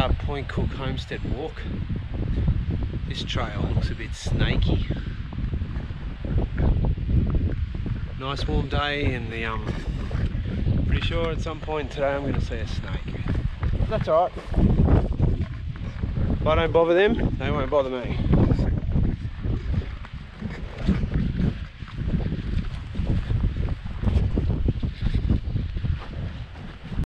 Point Cook Homestead walk. This trail looks a bit snaky. Nice warm day, and the pretty sure at some point today I'm going to see a snake. That's alright. If I don't bother them, they won't bother me.